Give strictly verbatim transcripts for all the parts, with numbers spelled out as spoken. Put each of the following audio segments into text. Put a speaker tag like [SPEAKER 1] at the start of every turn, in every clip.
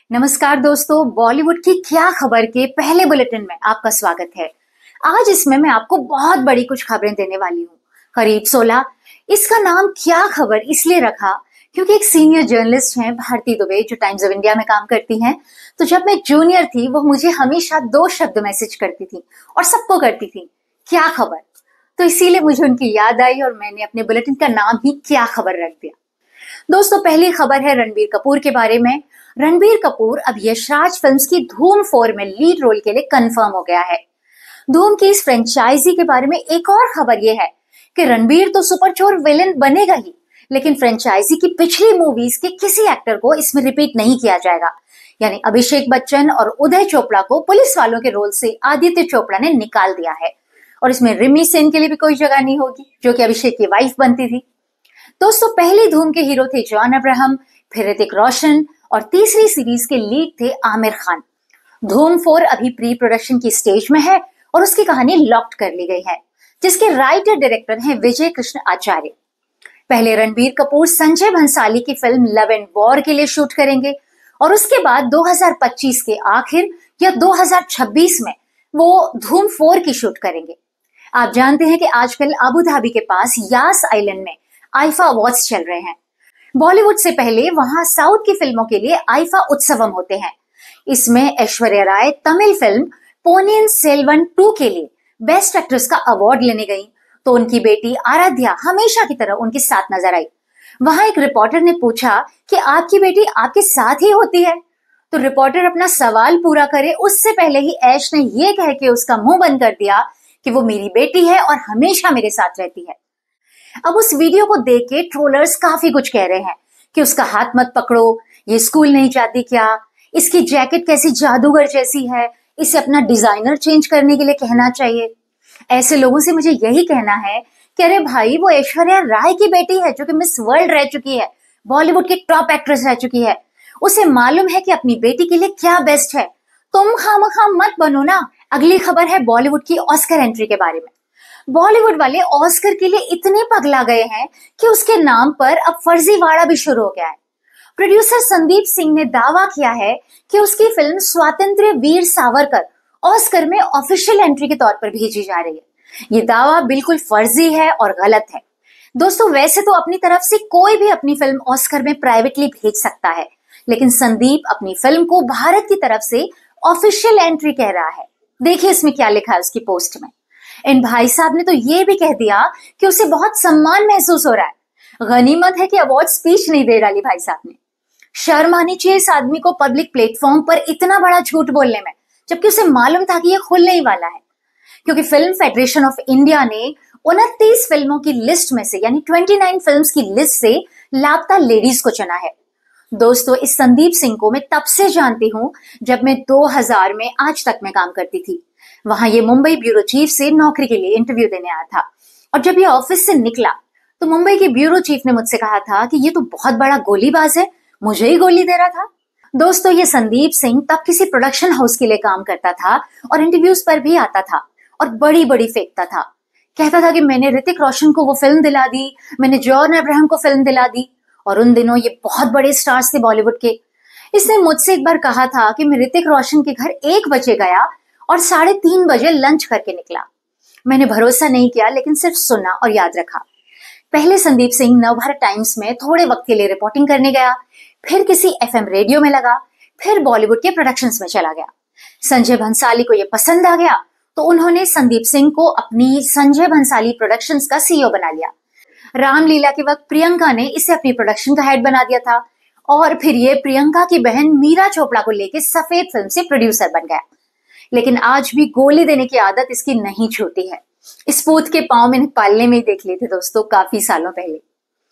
[SPEAKER 1] नमस्कार दोस्तों, बॉलीवुड की क्या खबर के पहले बुलेटिन में आपका स्वागत है। आज इसमें मैं आपको बहुत बड़ी कुछ खबरें देने वाली हूँ। करीब सोलह। इसका नाम क्या खबर इसलिए रखा क्योंकि एक सीनियर जर्नलिस्ट हैं भारती दुबे, जो टाइम्स ऑफ इंडिया में काम करती हैं। तो जब मैं जूनियर थी वो मुझे हमेशा दो शब्द मैसेज करती थी और सबको करती थी, क्या खबर। तो इसीलिए मुझे उनकी याद आई और मैंने अपने बुलेटिन का नाम ही क्या खबर रख दिया। दोस्तों, पहली खबर है रणबीर कपूर के बारे में। रणबीर कपूर अब यशराज फिल्म्स की धूम फोर में लीड रोल के लिए कंफर्म हो गया है। धूम की इस फ्रेंचाइजी के बारे में एक और खबर यह है कि रणबीर तो सुपर चोर विलेन बनेगा ही, लेकिन फ्रेंचाइजी की पिछली मूवीज के किसी एक्टर को इसमें रिपीट नहीं किया जाएगा। यानी अभिषेक बच्चन और उदय चोपड़ा को पुलिस वालों के रोल से आदित्य चोपड़ा ने निकाल दिया है और इसमें रिमी सेन के लिए भी कोई जगह नहीं होगी, जो कि अभिषेक की वाइफ बनती थी। दोस्तों, पहली धूम के हीरो थे जॉन अब्राहम, फिर ऋतिक रोशन और तीसरी सीरीज के लीड थे आमिर खान। धूम फोर अभी प्री प्रोडक्शन की स्टेज में है और उसकी कहानी लॉक्ड कर ली गई है, जिसके राइटर डायरेक्टर हैं विजय कृष्ण आचार्य। पहले रणबीर कपूर संजय भंसाली की फिल्म लव एंड वॉर के लिए शूट करेंगे और उसके बाद दो हज़ार पच्चीस के आखिर या दो हज़ार छब्बीस में वो धूम फोर की शूट करेंगे। आप जानते हैं कि आजकल अबू धाबी के पास यास आइलैंड में आईफा अवार्ड्स चल रहे हैं। बॉलीवुड से पहले वहां साउथ की फिल्मों के लिए आईफा उत्सवम होते हैं। इसमें ऐश्वर्या राय तमिल फिल्म पोनियन सेल्वन टू के लिए बेस्ट एक्ट्रेस का अवार्ड लेने गई, तो उनकी बेटी आराध्या हमेशा की तरह उनके साथ नजर आई। वहां एक रिपोर्टर ने पूछा कि आपकी बेटी आपके साथ ही होती है, तो रिपोर्टर अपना सवाल पूरा करे उससे पहले ही ऐश ने यह कह के उसका मुंह बंद कर दिया कि वो मेरी बेटी है और हमेशा मेरे साथ रहती है। अब उस वीडियो को देख के ट्रोलर्स काफी कुछ कह रहे हैं कि उसका हाथ मत पकड़ो, ये स्कूल नहीं जाती क्या, इसकी जैकेट कैसी जादूगर जैसी है, इसे अपना डिजाइनर चेंज करने के लिए कहना चाहिए। ऐसे लोगों से मुझे यही कहना है कि अरे भाई, वो ऐश्वर्या राय की बेटी है जो कि मिस वर्ल्ड रह चुकी है, बॉलीवुड की टॉप एक्ट्रेस रह चुकी है। उसे मालूम है कि अपनी बेटी के लिए क्या बेस्ट है। तुम खामखा मत बनो ना। अगली खबर है बॉलीवुड की ऑस्कर एंट्री के बारे में। बॉलीवुड वाले ऑस्कर के लिए इतने पगला गए हैं कि उसके नाम पर अब फर्जीवाड़ा भी शुरू हो गया है। प्रोड्यूसर संदीप सिंह ने दावा किया है कि उसकी फिल्म स्वातंत्र्य वीर सावरकर ऑस्कर में ऑफिशियल एंट्री के तौर पर भेजी जा रही है। ये दावा बिल्कुल फर्जी है और गलत है। दोस्तों, वैसे तो अपनी तरफ से कोई भी अपनी फिल्म ऑस्कर में प्राइवेटली भेज सकता है, लेकिन संदीप अपनी फिल्म को भारत की तरफ से ऑफिशियल एंट्री कह रहा है। देखिए इसमें क्या लिखा है उसकी पोस्ट में। इन भाई साहब ने तो ये भी कह दिया कि उसे बहुत सम्मान महसूस हो रहा है। गनीमत है कि अवार्ड स्पीच नहीं दे डाली भाई साहब ने। शर्म आनी चाहिए इस आदमी को पब्लिक प्लेटफॉर्म पर इतना बड़ा झूठ बोलने में, जबकि उसे मालूम था कि ये खुलने ही वाला है। क्योंकि फिल्म फेडरेशन ऑफ इंडिया ने उनतीस फिल्मों की लिस्ट में से यानी उनतीस फिल्म्स की लिस्ट से लापता लेडीज को चुना है। दोस्तों, इस संदीप सिंह को मैं तब से जानती हूँ जब मैं दो हज़ार में आज तक में काम करती थी। वहां ये मुंबई ब्यूरो चीफ से नौकरी के लिए इंटरव्यू देने आया था और जब ये ऑफिस से निकला तो मुंबई के ब्यूरो चीफ ने मुझसे कहा था कि ये तो बहुत बड़ा गोलीबाज है, मुझे ही गोली दे रहा था। दोस्तों, ये संदीप सिंह तब किसी प्रोडक्शन हाउस के लिए काम करता था और इंटरव्यूज पर भी आता था और बड़ी बड़ी फेंकता था। कहता था कि मैंने ऋतिक रोशन को वो फिल्म दिला दी, मैंने जॉन अब्राहम को फिल्म दिला दी, और उन दिनों ये बहुत बड़े स्टार्स थे बॉलीवुड के। इसने मुझसे एक बार कहा था कि मैं ऋतिक रोशन के घर एक बजे गया और साढ़े तीन बजे लंच करके निकला। मैंने भरोसा नहीं किया, लेकिन सिर्फ सुना और याद रखा। पहले संदीप सिंह नवभारत टाइम्स में थोड़े वक्त के लिए रिपोर्टिंग करने गया, फिर किसी एफएम रेडियो में लगा, फिर बॉलीवुड के प्रोडक्शंस में चला गया। संजय भंसाली को यह पसंद आ गया तो उन्होंने संदीप सिंह को अपनी संजय भंसाली प्रोडक्शंस का सीईओ बना लिया। रामलीला के वक्त प्रियंका ने इसे अपनी प्रोडक्शन का हेड बना दिया था और फिर ये प्रियंका की बहन मीरा चोपड़ा को लेकर सफेद फिल्म से प्रोड्यूसर बन गया। लेकिन आज भी गोली देने की आदत इसकी नहीं छूटी है। इस पूत के पांव मैंने पालने में ही देख लिए थे दोस्तों, काफी सालों पहले।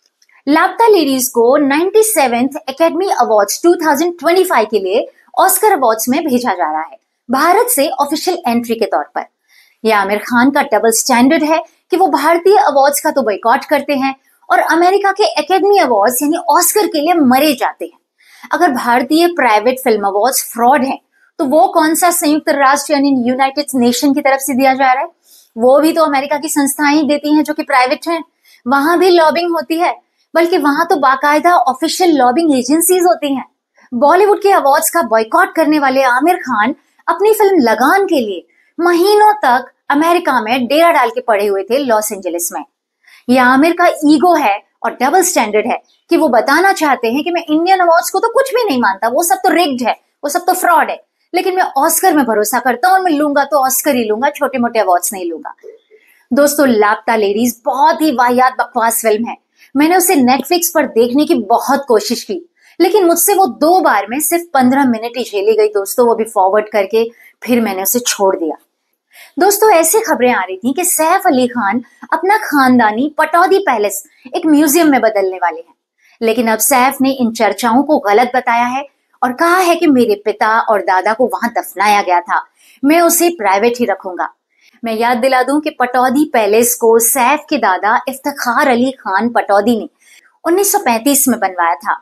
[SPEAKER 1] लापता लेडीज को सत्तानवें एकेडमी अवार्ड्स दो हज़ार पच्चीस के लिए ऑस्कर अवार्ड्स में भेजा जा रहा है, भारत से ऑफिशियल एंट्री के तौर पर। यह आमिर खान का डबल स्टैंडर्ड है कि वो भारतीय अवार्ड्स का तो बॉयकॉट करते हैं और अमेरिका के एकेडमी अवार्ड्स यानी ऑस्कर के लिए मरे जाते हैं। अगर भारतीय प्राइवेट फिल्म अवार्ड्स फ्रॉड है तो वो कौन सा संयुक्त राष्ट्र यानी यूनाइटेड नेशन की तरफ से दिया जा रहा है? वो भी तो अमेरिका की संस्थाएं देती हैं जो कि प्राइवेट हैं। वहां भी लॉबिंग होती है, बल्कि वहां तो बाकायदा ऑफिशियल लॉबिंग एजेंसीज होती हैं। बॉलीवुड के अवार्ड्स का बॉयकॉट करने वाले आमिर खान अपनी फिल्म लगान के लिए महीनों तक अमेरिका में डेरा डाल के पड़े हुए थे लॉस एंजलिस में। यह आमिर का ईगो है और डबल स्टैंडर्ड है कि वो बताना चाहते हैं कि मैं इंडियन अवार्ड्स को तो कुछ भी नहीं मानता, वो सब तो रिग्ड है, वो सब तो फ्रॉड है, लेकिन मैं ऑस्कर में भरोसा करता हूं और मैं लूंगा तो ऑस्कर ही लूंगा, छोटे मोटे अवार्ड्स नहीं लूंगा। दोस्तों, लापता लेडीज बहुत ही वाहियात बकवास फिल्म है। मैंने उसे नेटफ्लिक्स पर देखने की बहुत कोशिश की, लेकिन मुझसे वो दो बार में सिर्फ पंद्रह मिनट ही झेली गई दोस्तों, वो भी फॉरवर्ड करके, फिर मैंने उसे छोड़ दिया। दोस्तों, ऐसी खबरें आ रही थी कि सैफ अली खान अपना खानदानी पटौदी पैलेस एक म्यूजियम में बदलने वाले हैं, लेकिन अब सैफ ने इन चर्चाओं को गलत बताया है और कहा है कि मेरे पिता और दादा को वहां दफनाया गया था, मैं उसे प्राइवेट ही रखूंगा। मैं याद दिला दूं कि पटौदी पैलेस को सैफ के दादा इफ्तिखार अली खान पटौदी ने उन्नीस सौ पैंतीस में बनवाया था।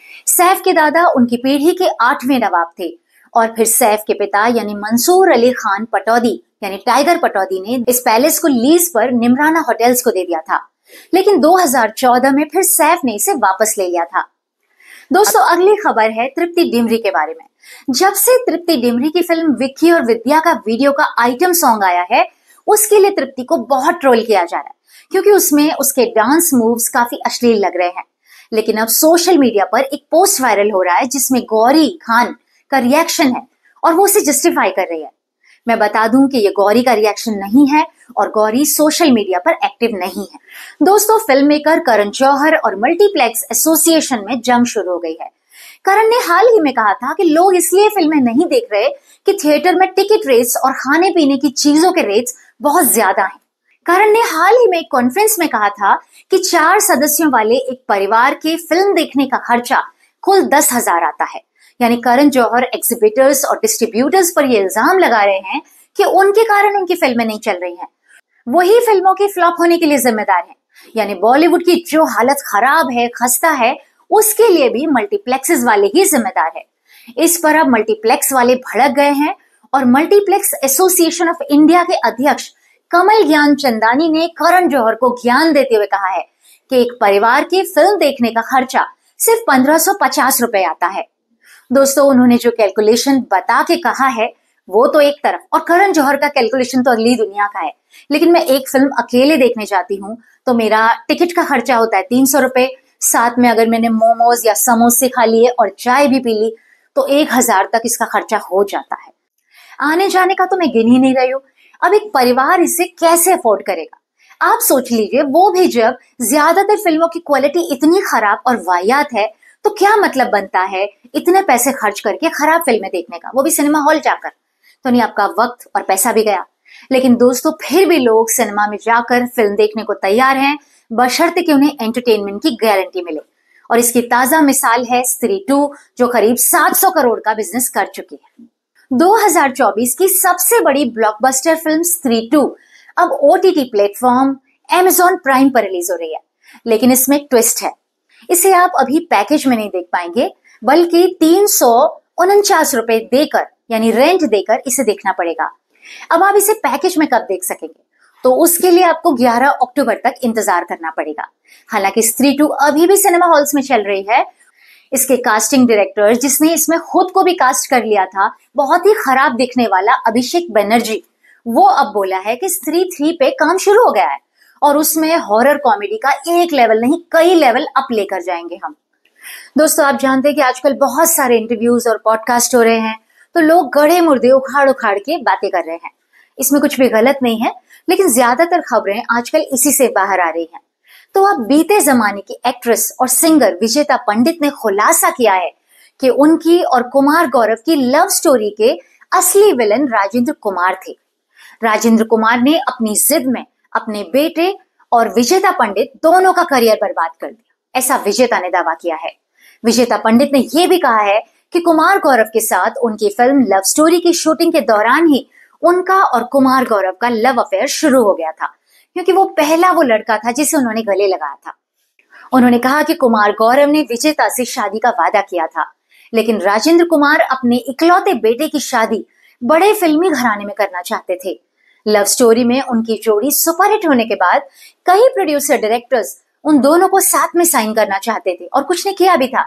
[SPEAKER 1] सैफ के दादा उनकी पीढ़ी के आठवें नवाब थे और फिर सैफ के पिता यानी मंसूर अली खान पटौदी यानी टाइगर पटौदी ने इस पैलेस को लीज पर निमराना होटल्स को दे दिया था, लेकिन दो हज़ार चौदह में फिर सैफ ने इसे वापस ले लिया था। दोस्तों, अगली खबर है तृप्ति डिमरी के बारे में। जब से तृप्ति डिमरी की फिल्म विक्की और विद्या का वीडियो का आइटम सॉन्ग आया है, उसके लिए तृप्ति को बहुत ट्रोल किया जा रहा है, क्योंकि उसमें उसके डांस मूव्स काफी अश्लील लग रहे हैं। लेकिन अब सोशल मीडिया पर एक पोस्ट वायरल हो रहा है जिसमें गौरी खान का रिएक्शन है और वो उसे जस्टिफाई कर रही है। मैं बता दूं कि ये गौरी का रिएक्शन नहीं है और गौरी सोशल मीडिया पर एक्टिव नहीं है। दोस्तों, फिल्म मेकर करण जौहर और मल्टीप्लेक्स एसोसिएशन में जंग शुरू हो गई है। करण ने हाल ही में कहा था कि लोग इसलिए फिल्में नहीं देख रहे कि थिएटर में टिकट रेट्स और खाने पीने की चीजों के रेट्स बहुत ज्यादा हैं। करण ने हाल ही में एक कॉन्फ्रेंस में कहा था कि चार सदस्यों वाले एक परिवार के फिल्म देखने का खर्चा कुल दस हजार आता है। यानी करण जौहर एग्जिबिटर्स और डिस्ट्रीब्यूटर्स पर ये इल्जाम लगा रहे हैं कि उनके कारण उनकी फिल्में नहीं चल रही हैं। वही फिल्मों के फ्लॉप होने के लिए जिम्मेदार हैं। यानी बॉलीवुड की जो हालत खराब है, खस्ता है, उसके लिए भी मल्टीप्लेक्सेस वाले ही जिम्मेदार है। इस पर अब मल्टीप्लेक्स वाले भड़क गए हैं और मल्टीप्लेक्स एसोसिएशन ऑफ इंडिया के अध्यक्ष कमल ज्ञान चंदानी ने करण जौहर को ज्ञान देते हुए कहा है कि एक परिवार की फिल्म देखने का खर्चा सिर्फ पंद्रह सौ पचास रुपए आता है। दोस्तों, उन्होंने जो कैलकुलेशन बता के कहा है वो तो एक तरफ, और करण जौहर का कैलकुलेशन तो अगली दुनिया का है। लेकिन मैं एक फिल्म अकेले देखने जाती हूँ तो मेरा टिकट का खर्चा होता है तीन सौ रुपए, साथ में अगर मैंने मोमोज या समोसे खा लिए और चाय भी पी ली तो एक हजार तक इसका खर्चा हो जाता है। आने जाने का तो मैं गिन ही नहीं रही हूँ। अब एक परिवार इसे कैसे अफोर्ड करेगा? आप सोच लीजिए, वो भी जब ज्यादातर फिल्मों की क्वालिटी इतनी खराब और वाहियात है तो क्या मतलब बनता है इतने पैसे खर्च करके खराब फिल्में देखने का, वो भी सिनेमा हॉल जाकर। तो नहीं, आपका वक्त और पैसा भी गया। लेकिन दोस्तों, फिर भी लोग सिनेमा में जाकर फिल्म देखने को तैयार हैं, बशर्ते कि उन्हें एंटरटेनमेंट की गारंटी मिले। और इसकी ताजा मिसाल है स्त्री टू, जो करीब सात सौ करोड़ का बिजनेस कर चुकी है। दो हज़ार चौबीस की सबसे बड़ी ब्लॉकबस्टर फिल्म स्त्री टू अब ओटीटी प्लेटफॉर्म अमेज़न प्राइम पर रिलीज हो रही है। लेकिन इसमें एक ट्विस्ट है, इसे आप अभी पैकेज में नहीं देख पाएंगे, बल्कि तीन सौ उनचास रुपए देकर यानी रेंट देकर इसे देखना पड़ेगा। अब आप इसे पैकेज में कब देख सकेंगे? तो उसके लिए आपको ग्यारह अक्टूबर तक इंतजार करना पड़ेगा। हालांकि स्त्री टू अभी भी सिनेमा हॉल्स में चल रही है। इसके कास्टिंग डायरेक्टर, जिसने इसमें खुद को भी कास्ट कर लिया था, बहुत ही खराब दिखने वाला अभिषेक बनर्जी, वो अब बोला है कि स्त्री थ्री पे काम शुरू हो गया है और उसमें हॉरर कॉमेडी का एक लेवल नहीं कई लेवल अप लेकर जाएंगे हम। दोस्तों, आप जानते हैं कि आजकल बहुत सारे इंटरव्यूज और पॉडकास्ट हो रहे हैं, तो लोग गड़े मुर्दे उखाड़ उखाड़ के बातें कर रहे हैं। इसमें कुछ भी गलत नहीं है, लेकिन ज्यादातर खबरें आजकल इसी से बाहर आ रही हैं। तो अब बीते जमाने की एक्ट्रेस और सिंगर विजेता पंडित ने खुलासा किया है कि उनकी और कुमार गौरव की लव स्टोरी के असली विलन राजेंद्र कुमार थे। राजेंद्र कुमार ने अपनी जिद में अपने बेटे और विजेता पंडित दोनों का करियर बर्बाद कर दिया, ऐसा विजेता ने दावा किया है। विजेता पंडित ने यह भी कहा है कि कुमार गौरव के साथ उनकी फिल्म लव स्टोरी की शूटिंग के दौरान ही उनका और कुमार गौरव का लव अफेयर शुरू हो गया था, क्योंकि वो पहला वो लड़का था जिसे उन्होंने गले लगाया था। उन्होंने कहा कि कुमार गौरव ने विजेता से शादी का वादा किया था, लेकिन राजेंद्र कुमार अपने इकलौते बेटे की शादी बड़े फिल्मी घराने में करना चाहते थे। लव स्टोरी में उनकी जोड़ी सुपरहिट होने के बाद कई प्रोड्यूसर डायरेक्टर्स उन दोनों को साथ में साइन करना चाहते थे और कुछ ने किया भी था,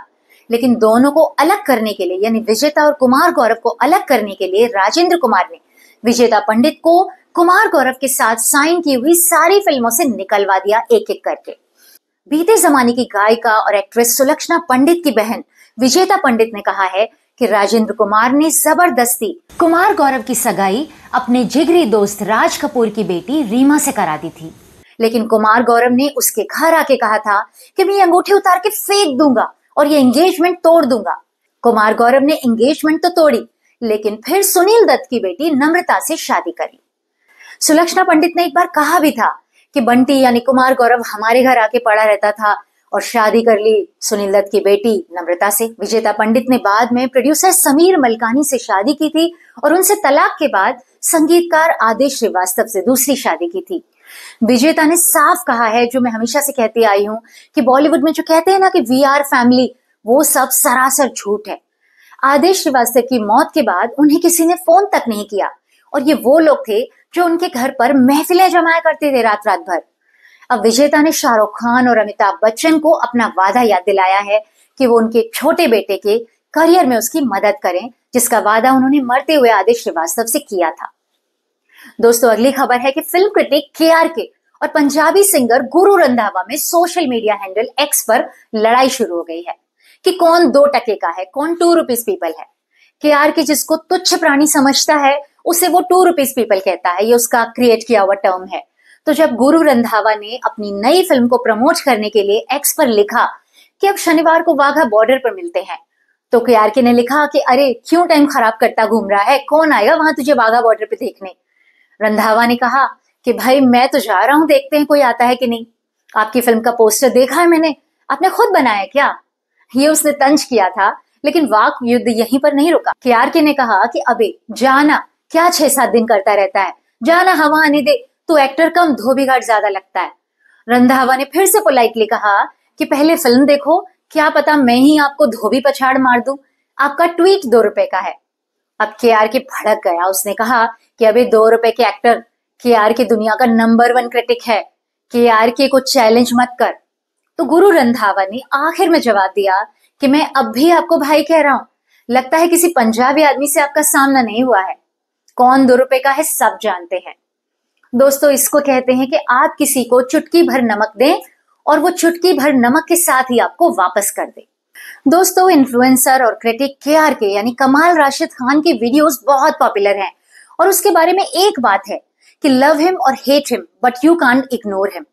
[SPEAKER 1] लेकिन दोनों को अलग करने के लिए, यानी विजेता और कुमार गौरव को अलग करने के लिए राजेंद्र कुमार ने विजेता पंडित को कुमार गौरव के साथ साइन की हुई सारी फिल्मों से निकलवा दिया एक एक करके। बीते जमाने की गायिका और एक्ट्रेस सुलक्षणा पंडित की बहन विजेता पंडित ने कहा है कि राजेंद्र कुमार ने जबरदस्ती कुमार गौरव की सगाई अपने जिगरी दोस्त राज कपूर की बेटी रीमा से करा दी थी, लेकिन कुमार गौरव ने उसके घर आके कहा था कि मैं ये अंगूठी उतार के फेंक दूंगा और ये एंगेजमेंट तोड़ दूंगा। कुमार गौरव ने एंगेजमेंट तो तोड़ी, लेकिन फिर सुनील दत्त की बेटी नम्रता से शादी करी। सुलक्षणा पंडित ने एक बार कहा भी था कि बंटी यानी कुमार गौरव हमारे घर आके पड़ा रहता था और शादी कर ली सुनील दत्त की बेटी नम्रता से। विजेता पंडित ने बाद में प्रोड्यूसर समीर मलकानी से शादी की थी और उनसे तलाक के बाद संगीतकार आदेश श्रीवास्तव से दूसरी शादी की थी। विजेता ने साफ कहा है, जो मैं हमेशा से कहती आई हूं, कि बॉलीवुड में जो कहते हैं ना कि वी आर फैमिली, वो सब सरासर झूठ है। आदेश श्रीवास्तव की मौत के बाद उन्हें किसी ने फोन तक नहीं किया और ये वो लोग थे जो उनके घर पर महफिलें जमाया करते थे रात रात भर। अब विजेता ने शाहरुख खान और अमिताभ बच्चन को अपना वादा याद दिलाया है कि वो उनके छोटे बेटे के करियर में उसकी मदद करें, जिसका वादा उन्होंने मरते हुए आदेश श्रीवास्तव से किया था। दोस्तों, अगली खबर है कि फिल्म क्रिटिक के आर के और पंजाबी सिंगर गुरु रंधावा में सोशल मीडिया हैंडल एक्स पर लड़ाई शुरू हो गई है कि कौन दो टके का है, कौन टू रुपीज पीपल है। के आर के जिसको तुच्छ प्राणी समझता है उसे वो टू रुपीज पीपल कहता है, ये उसका क्रिएट किया हुआ टर्म है। तो जब गुरु रंधावा ने अपनी नई फिल्म को प्रमोट करने के लिए एक्स पर लिखा कि अब शनिवार को वाघा बॉर्डर पर मिलते हैं, तो के आर के ने लिखा कि अरे क्यों टाइम खराब करता घूम रहा है, कौन आएगा वहां तुझे वाघा बॉर्डर पे देखने। रंधावा ने कहा कि भाई मैं तो जा रहा हूं, देखते हैं कोई आता है कि नहीं। आपकी फिल्म का पोस्टर देखा है मैंने, आपने खुद बनाया क्या? ये उसने तंज किया था, लेकिन वाक युद्ध यहीं पर नहीं रुका। के आर के ने कहा कि अबे जाना, क्या छह सात दिन करता रहता है, जाना हवा आने दे, तू एक्टर कम धोबी घाट ज्यादा लगता है। रंधावा ने फिर से पोलाइटली कहा कि पहले फिल्म देखो, क्या पता मैं ही आपको धोबी पछाड़ मार दूं, आपका ट्वीट दो रुपए का है। अब के आर के भड़क गया, उसने कहा कि अबे दो रुपए के एक्टर, के आर के दुनिया का नंबर वन क्रिटिक है, के आर के को चैलेंज मत कर। तो गुरु रंधावा ने आखिर में जवाब दिया कि मैं अब भी आपको भाई कह रहा हूं, लगता है किसी पंजाबी आदमी से आपका सामना नहीं हुआ है, कौन दो रुपए का है सब जानते हैं। दोस्तों, इसको कहते हैं कि आप किसी को चुटकी भर नमक दें और वो चुटकी भर नमक के साथ ही आपको वापस कर दे। दोस्तों, इन्फ्लुएंसर और क्रिटिक के आर के यानी कमाल राशिद खान के वीडियोस बहुत पॉपुलर हैं और उसके बारे में एक बात है कि लव हिम और hate him but you can't ignore him.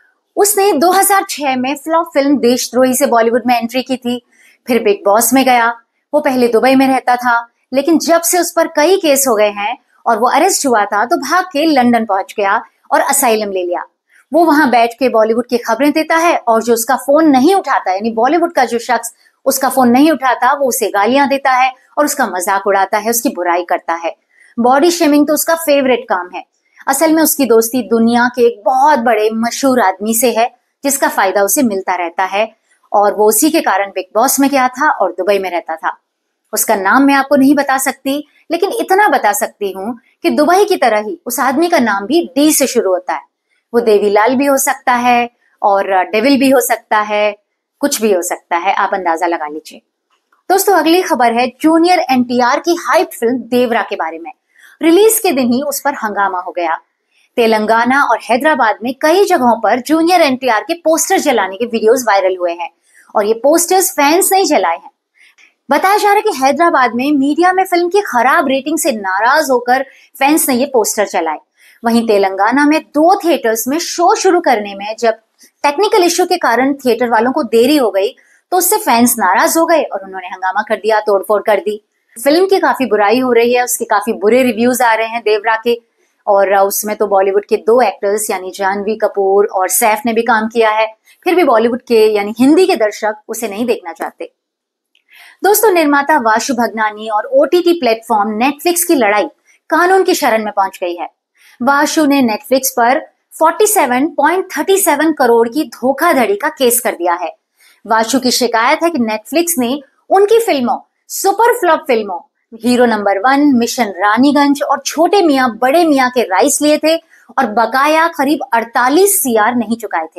[SPEAKER 1] उसने दो हज़ार छह में फ्लॉप फिल्म देशद्रोही से बॉलीवुड में एंट्री की थी, फिर बिग बॉस में गया। वो पहले दुबई में रहता था, लेकिन जब से उस पर कई केस हो गए हैं और वो अरेस्ट हुआ था तो भाग के लंदन पहुंच गया और असाइलम ले लिया। वो वहां बैठ के बॉलीवुड की खबरें देता है और जो उसका फोन नहीं उठाता, यानी बॉलीवुड का जो शख्स उसका फोन नहीं उठाता, वो उसे गालियां देता है और उसका मजाक उड़ाता है, उसकी बुराई करता है। बॉडी शेमिंग तो उसका फेवरेट काम है। असल में उसकी दोस्ती दुनिया के एक बहुत बड़े मशहूर आदमी से है, जिसका फायदा उसे मिलता रहता है और वो उसी के कारण बिग बॉस में गया था और दुबई में रहता था। उसका नाम मैं आपको नहीं बता सकती, लेकिन इतना बता सकती हूँ कि दुबई की तरह ही उस आदमी का नाम भी डी से शुरू होता है। वो देवीलाल भी हो सकता है और डेविल भी हो सकता है, कुछ भी हो सकता है, आप अंदाजा लगा लीजिए। दोस्तों, अगली खबर है जूनियर एन टी आर की हाइप फिल्म देवरा के बारे में। रिलीज के दिन ही उस पर हंगामा हो गया। तेलंगाना और हैदराबाद में कई जगहों पर जूनियर एन टी आर के पोस्टर जलाने के वीडियोस वायरल हुए हैं और ये पोस्टर्स फैंस ने जलाए हैं। बताया जा रहा है कि हैदराबाद में मीडिया में फिल्म की खराब रेटिंग से नाराज होकर फैंस ने ये पोस्टर चलाए। वहीं तेलंगाना में दो थिएटर्स में शो शुरू करने में जब टेक्निकल इश्यू के कारण थिएटर वालों को देरी हो गई तो उससे फैंस नाराज हो गए और उन्होंने हंगामा कर दिया, तोड़फोड़ कर दी। फिल्म की काफी बुराई हो रही है, उसके काफी बुरे रिव्यूज आ रहे हैं देवरा के, और उसमें तो बॉलीवुड के दो एक्टर्स यानी जानवी कपूर और सैफ ने भी काम किया है, फिर भी बॉलीवुड के यानी हिंदी के दर्शक उसे नहीं देखना चाहते। दोस्तों, निर्माता वाशु भगनानी और O T T platform Netflix की लड़ाई कानून की शरण में पहुंच गई है। वाशु ने नेटफ्लिक्स पर सैंतालीस पॉइंट तीस सात करोड़ की धोखाधड़ी का केस कर दिया है। वाशु की शिकायत है कि नेटफ्लिक्स ने उनकी फिल्मों, सुपर फ्लॉप फिल्मों hero number one, mission Raniganj और छोटे मियां बड़े मियां के राइट्स लिए थे और बकाया करीब अड़तालीस सीआर नहीं चुकाए थे।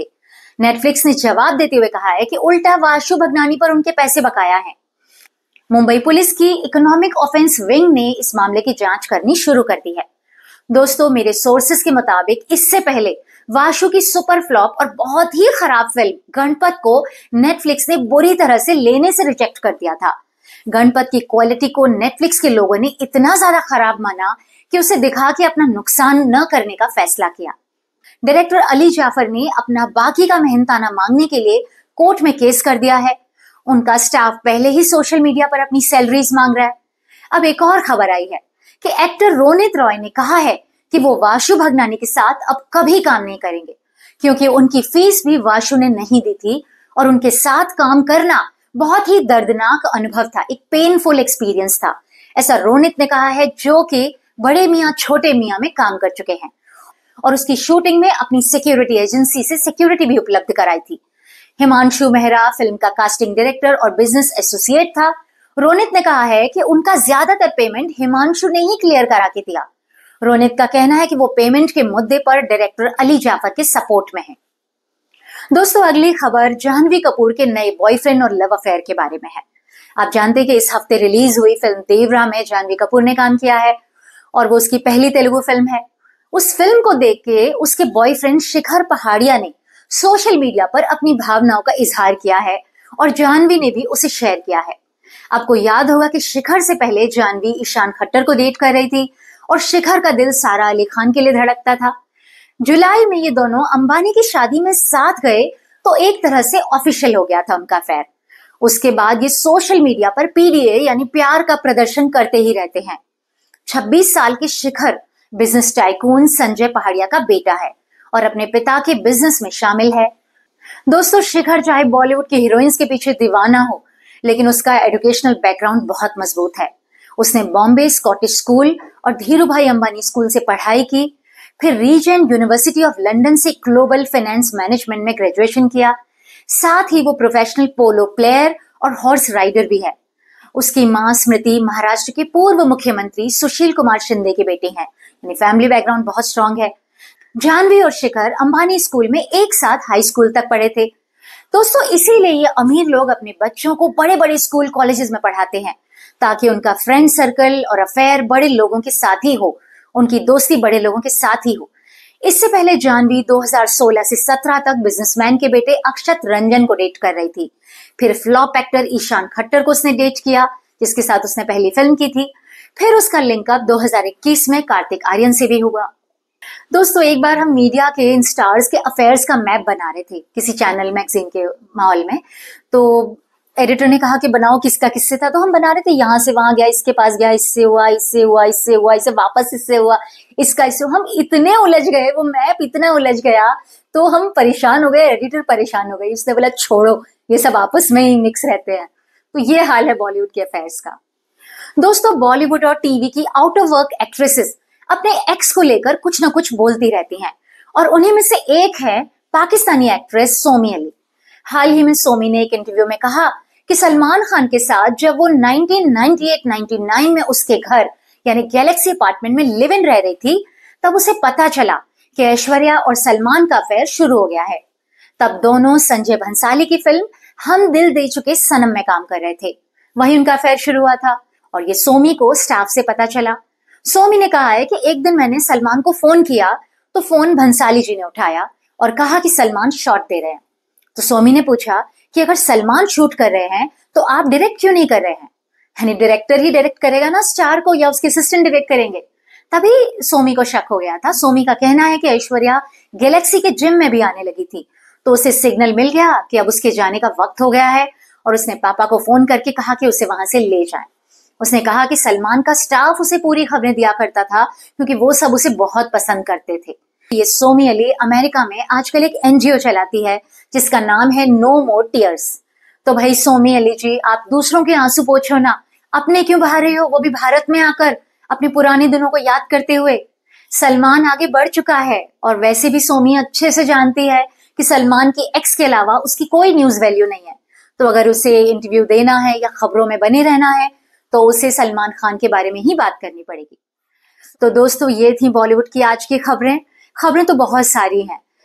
[SPEAKER 1] नेटफ्लिक्स ने जवाब देते हुए कहा है कि उल्टा वाशु भगनानी पर उनके पैसे बकाया हैं। मुंबई पुलिस की इकोनॉमिक ऑफेंस विंग ने इस मामले की जांच करनी शुरू कर दी है। दोस्तों, मेरे सोर्सेस के मुताबिक इससे पहले वाशु की सुपर फ्लॉप और बहुत ही खराब फिल्म गणपत को नेटफ्लिक्स ने बुरी तरह से लेने से रिजेक्ट कर दिया था। गणपत की क्वालिटी को नेटफ्लिक्स के लोगों ने इतना ज्यादा खराब माना कि उसे दिखा के अपना नुकसान न करने का फैसला किया। डायरेक्टर अली जाफर ने अपना बाकी का मेहनताना मांगने के लिए कोर्ट में केस कर दिया है। उनका स्टाफ पहले ही सोशल मीडिया पर अपनी सैलरीज मांग रहा है। अब एक और खबर आई है कि एक्टर रोनित रॉय ने कहा है कि वो वाशु भगनानी के साथ अब कभी काम नहीं करेंगे, क्योंकि उनकी फीस भी वाशु ने नहीं दी थी और उनके साथ काम करना बहुत ही दर्दनाक अनुभव था, एक पेनफुल एक्सपीरियंस था। ऐसा रोनित ने कहा है, जो कि बड़े मियाँ छोटे मियाँ में काम कर चुके हैं और उसकी शूटिंग में अपनी सिक्योरिटी एजेंसी से सिक्योरिटी भी उपलब्ध कराई थी। हिमांशु मेहरा फिल्म का कास्टिंग डायरेक्टर और बिजनेस एसोसिएट था। रोनित ने कहा है कि उनका ज्यादातर पेमेंट हिमांशु ने ही क्लियर करा के दिया। रोनित का कहना है कि वो पेमेंट के मुद्दे पर डायरेक्टर अली जाफर के सपोर्ट में है। दोस्तों, अगली खबर जाह्नवी कपूर के नए बॉयफ्रेंड और लव अफेयर के बारे में है। आप जानते हैं कि इस हफ्ते रिलीज हुई फिल्म देवरा में जाह्नवी कपूर ने काम किया है और वो उसकी पहली तेलुगु फिल्म है। उस फिल्म को देख के उसके बॉयफ्रेंड शिखर पहाड़िया ने सोशल मीडिया पर अपनी भावनाओं का इजहार किया है और जाह्नवी ने भी उसे शेयर किया है। आपको याद होगा कि शिखर से पहले जाह्नवी ईशान खट्टर को डेट कर रही थी और शिखर का दिल सारा अली खान के लिए धड़कता था। जुलाई में ये दोनों अंबानी की शादी में साथ गए तो एक तरह से ऑफिशियल हो गया था उनका अफेयर। उसके बाद ये सोशल मीडिया पर पीडीए यानी प्यार का प्रदर्शन करते ही रहते हैं। छब्बीस साल के शिखर बिजनेस टाइकून संजय पहाड़िया का बेटा है और अपने पिता के बिजनेस में शामिल है। दोस्तों, शिखर चाहे बॉलीवुड की हीरोइंस के पीछे दीवाना हो, लेकिन उसका एजुकेशनल बैकग्राउंड बहुत मजबूत है। उसने बॉम्बे स्कॉटिश स्कूल और धीरू भाई अंबानी स्कूल से पढ़ाई की, फिर रीजेंट यूनिवर्सिटी ऑफ लंदन से ग्लोबल फाइनेंस मैनेजमेंट में ग्रेजुएशन किया। साथ ही वो प्रोफेशनल पोलो प्लेयर और हॉर्स राइडर भी है। उसकी मां स्मृति महाराष्ट्र के पूर्व मुख्यमंत्री सुशील कुमार शिंदे की बेटी हैं, यानी फैमिली बैकग्राउंड बहुत स्ट्रांग है। जाह्नवी और शिखर अंबानी स्कूल में एक साथ हाई स्कूल तक पढ़े थे। दोस्तों, इसीलिए ये अमीर लोग अपने बच्चों को बड़े बड़े स्कूल कॉलेजेस में पढ़ाते हैं, ताकि उनका फ्रेंड सर्कल और अफेयर बड़े लोगों के साथ ही हो, उनकी दोस्ती बड़े लोगों के साथ ही हो। इससे पहले जाह्नवी दो हज़ार सोलह से सत्रह तक बिजनेसमैन के बेटे अक्षत रंजन को डेट कर रही थी। फिर फ्लॉप एक्टर ईशान खट्टर को उसने डेट किया, जिसके साथ उसने पहली फिल्म की थी। फिर उसका लिंकअप दो हज़ार इक्कीस में कार्तिक आर्यन से भी हुआ। दोस्तों, एक बार हम मीडिया के इन स्टार्स के अफेयर्स का मैप बना रहे थे किसी चैनल मैगजीन के माहौल में, तो एडिटर ने कहा कि बनाओ किसका किससे था, तो हम बना रहे थे यहाँ से वहां गया, इसके पास गया, इससे हुआ, इससे हुआ, इससे हुआ, इससे वापस इससे हुआ, इसका इससे हुआ। हम इतने उलझ गए, वो मैप इतना उलझ गया तो हम परेशान हो गए, एडिटर परेशान हो गई। उसने बोला छोड़ो, ये सब आपस में ही मिक्स रहते हैं। तो ये हाल है बॉलीवुड के अफेयर्स का। दोस्तों, बॉलीवुड और टीवी की आउट ऑफ वर्क एक्ट्रेसेस अपने एक्स को लेकर कुछ ना कुछ बोलती रहती हैं और उन्हीं में से एक है पाकिस्तानी एक्ट्रेस सोमी अली। हाल ही में सोमी ने एक इंटरव्यू में कहा कि सलमान खान के साथ जब वो nineteen ninety eight ninety nine में उसके घर यानी गैलेक्सी अपार्टमेंट में लिव इन रह रही थी, तब उसे पता चला कि ऐश्वर्या और सलमान का अफेयर शुरू हो गया है। तब दोनों संजय भंसाली की फिल्म हम दिल दे चुके सनम में काम कर रहे थे, वहीं उनका अफेयर शुरू हुआ था और ये सोमी को स्टाफ से पता चला। सोमी ने कहा है कि एक दिन मैंने सलमान को फोन किया तो फोन भंसाली जी ने उठाया और कहा कि सलमान शॉट दे रहे हैं। तो सोमी ने पूछा कि अगर सलमान शूट कर रहे हैं तो आप डायरेक्ट क्यों नहीं कर रहे हैं, यानी डायरेक्टर ही डायरेक्ट करेगा ना स्टार को, या उसके असिस्टेंट डायरेक्ट करेंगे। तभी सोमी को शक हो गया था। सोमी का कहना है कि ऐश्वर्या गैलेक्सी के जिम में भी आने लगी थी, तो उसे सिग्नल मिल गया कि अब उसके जाने का वक्त हो गया है और उसने पापा को फोन करके कहा कि उसे वहां से ले जाएं। उसने कहा कि सलमान का स्टाफ उसे पूरी खबरें दिया करता था क्योंकि वो सब उसे बहुत पसंद करते थे। ये सोमी अली अमेरिका में आजकल एक एनजीओ चलाती है जिसका नाम है नो मोर टीयर्स। तो भाई सोमी अली जी, आप दूसरों के आंसू पोंछो ना, अपने क्यों बहा रहे हो, वो भी भारत में आकर अपने पुराने दिनों को याद करते हुए। सलमान आगे बढ़ चुका है और वैसे भी सोमी अच्छे से जानती है कि सलमान की एक्स के अलावा उसकी कोई न्यूज वैल्यू नहीं है, तो अगर उसे इंटरव्यू देना है या खबरों में बने रहना है तो उसे सलमान खान के बारे में ही बात करनी पड़ेगी। तो दोस्तों, ये थी बॉलीवुड की आज की खबरें। खबरें तो बहुत सारी हैं,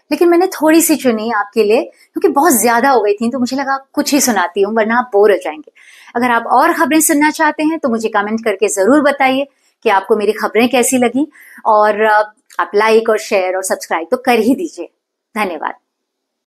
[SPEAKER 1] लेकिन मैंने थोड़ी सी चुनी आपके लिए क्योंकि बहुत ज्यादा हो गई थी, तो मुझे लगा कुछ ही सुनाती हूँ वरना आप बोर हो जाएंगे। अगर आप और खबरें सुनना चाहते हैं तो मुझे कमेंट करके जरूर बताइए कि आपको मेरी खबरें कैसी लगी, और आप लाइक और शेयर और सब्सक्राइब तो कर ही दीजिए। धन्यवाद।